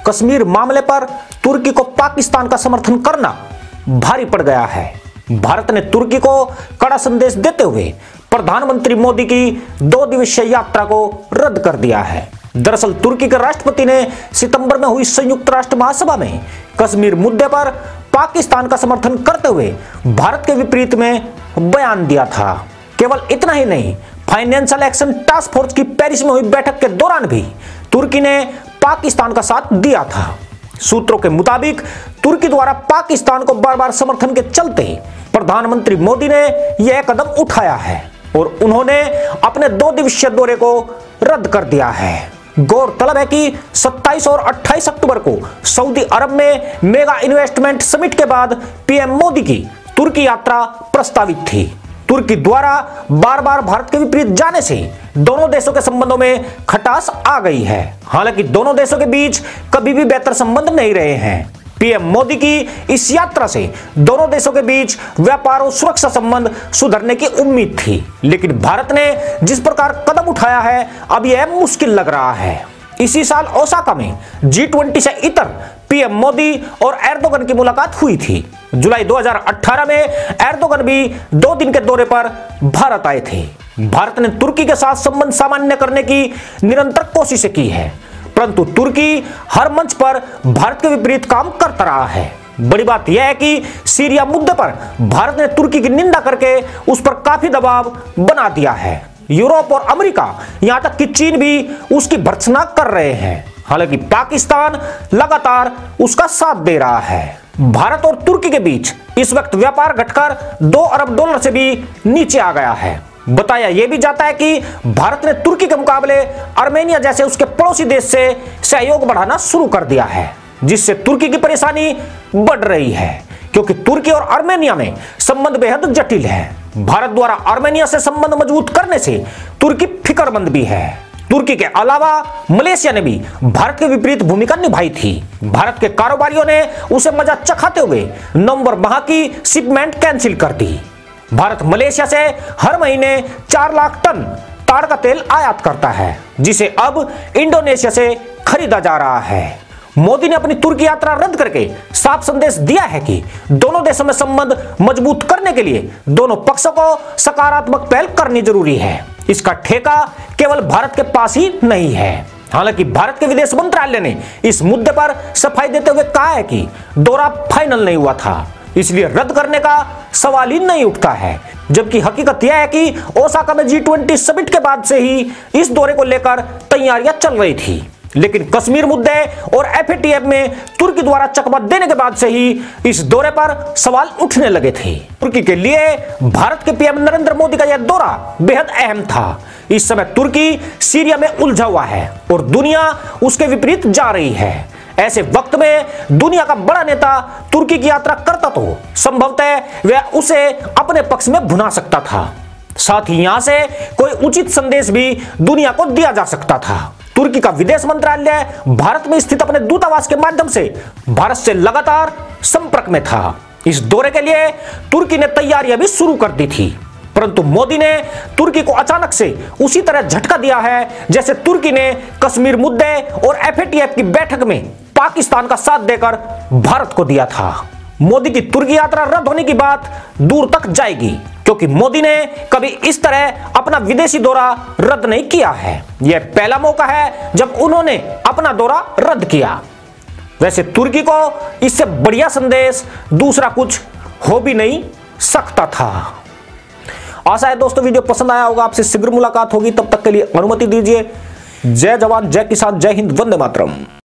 कश्मीर मामले पर तुर्की को पाकिस्तान का समर्थन करना भारी पड़ गया है। भारत ने तुर्की को कड़ा संदेश देते हुए प्रधानमंत्री मोदी की 2 दिवसीय यात्रा को रद्द कर दिया है। दरअसल तुर्की के राष्ट्रपति ने सितंबर में हुई संयुक्त राष्ट्र महासभा में कश्मीर मुद्दे पर पाकिस्तान का समर्थन करते हुए भारत के विपरीत में बयान दिया था। केवल इतना ही नहीं, फाइनेंशियल एक्शन टास्क फोर्स की पेरिस में हुई बैठक के दौरान भी तुर्की ने पाकिस्तान का साथ दिया था। सूत्रों के मुताबिक तुर्की द्वारा पाकिस्तान को बार बार समर्थन के चलते प्रधानमंत्री मोदी ने यह कदम उठाया है और उन्होंने अपने 2 दिवसीय दौरे को रद्द कर दिया है। गौरतलब है कि 27 और 28 अक्टूबर को सऊदी अरब में मेगा इन्वेस्टमेंट समिट के बाद पीएम मोदी की तुर्की यात्रा प्रस्तावित थी। तुर्की द्वारा बार बार भारत के विपरीत जाने से दोनों देशों के संबंधों में खटास आ गई है। हालांकि दोनों देशों के बीच कभी भी बेहतर संबंध नहीं रहे हैं। पीएम मोदी की इस यात्रा से दोनों देशों के बीच व्यापार और सुरक्षा संबंध सुधरने की उम्मीद थी, लेकिन भारत ने जिस प्रकार कदम उठाया है अब यह मुश्किल लग रहा है। इसी साल ओसाका में G20 से इतर पीएम मोदी और एर्दोगन की मुलाकात हुई थी। जुलाई 2018 में एर्दोगन भी 2 दिन के दौरे पर भारत आए थे। भारत ने तुर्की के साथ संबंध सामान्य करने की निरंतर कोशिशें की है, परंतु तुर्की हर मंच पर भारत के विपरीत काम करता रहा है। बड़ी बात यह है कि सीरिया मुद्दे पर भारत ने तुर्की की निंदा करके उस पर काफी दबाव बना दिया है। यूरोप और अमेरिका, यहां तक कि चीन भी उसकी भर्त्सना कर रहे हैं। हालांकि पाकिस्तान लगातार उसका साथ दे रहा है। भारत और तुर्की के बीच इस वक्त व्यापार घटकर $2 अरब से भी नीचे आ गया है। बताया यह भी जाता है कि भारत ने तुर्की के मुकाबले आर्मेनिया जैसे उसके पड़ोसी देश से सहयोग बढ़ाना शुरू कर दिया है, जिससे तुर्की की परेशानी बढ़ रही है, क्योंकि तुर्की और आर्मेनिया में संबंध बेहद जटिल है। भारत द्वारा आर्मेनिया से संबंध मजबूत करने से तुर्की फिक्रमंद भी है। तुर्की के अलावा मलेशिया ने भी भारत के विपरीत भूमिका निभाई थी। भारत के कारोबारियों ने उसे मजा चखाते हुए नवंबर माह की शिपमेंट कैंसिल कर दी। भारत मलेशिया से हर महीने 4 लाख टन ताड़ का तेल आयात करता है, जिसे अब इंडोनेशिया से खरीदा जा रहा है। मोदी ने अपनी तुर्की यात्रा रद्द करके साफ संदेश दिया है कि दोनों देशों में संबंध मजबूत करने के लिए दोनों पक्षों को सकारात्मक पहल करनी जरूरी है। इसका ठेका केवल भारत के पास ही नहीं है। हालांकि भारत के विदेश मंत्रालय ने इस मुद्दे पर सफाई देते हुए कहा है कि दौरा फाइनल नहीं हुआ था, इसलिए रद्द करने का सवाल ही नहीं उठता है। जबकि हकीकत यह है कि ओसाका में G20 समिट के बाद से ही इस दौरे को लेकर तैयारियां चल रही थी, लेकिन कश्मीर मुद्दे और FATF में तुर्की द्वारा चकमा देने के बाद से ही इस दौरे पर सवाल उठने लगे थे। तुर्की के लिए भारत के पीएम नरेंद्र मोदी का यह दौरा बेहद अहम था। इस समय तुर्की सीरिया में उलझा हुआ है और दुनिया उसके विपरीत जा रही है। ऐसे वक्त में दुनिया का बड़ा नेता तुर्की की यात्रा करता तो संभवतः वह उसे अपने पक्ष में भुना सकता था। साथ ही यहां से कोई उचित संदेश भी दुनिया को दिया जा सकता था। तुर्की का विदेश मंत्रालय भारत में स्थित अपने दूतावास के माध्यम से भारत से लगातार संपर्क में था। इस दौरे के लिए तुर्की ने तैयारियां भी शुरू कर दी थी, परंतु मोदी ने तुर्की को अचानक से उसी तरह झटका दिया है जैसे तुर्की ने कश्मीर मुद्दे और FATF की बैठक में पाकिस्तान का साथ देकर भारत को दिया था। मोदी की तुर्की यात्रा रद्द होने की बात दूर तक जाएगी, क्योंकि मोदी ने कभी इस तरह अपना विदेशी दौरा रद्द नहीं किया है। यह पहला मौका है जब उन्होंने अपना दौरा रद्द किया। वैसे तुर्की को इससे बढ़िया संदेश दूसरा कुछ हो भी नहीं सकता था। आशा है दोस्तों वीडियो पसंद आया होगा। आपसे शीघ्र मुलाकात होगी, तब तक के लिए अनुमति दीजिए। जय जवान, जय किसान, जय हिंद, वंदे मातरम।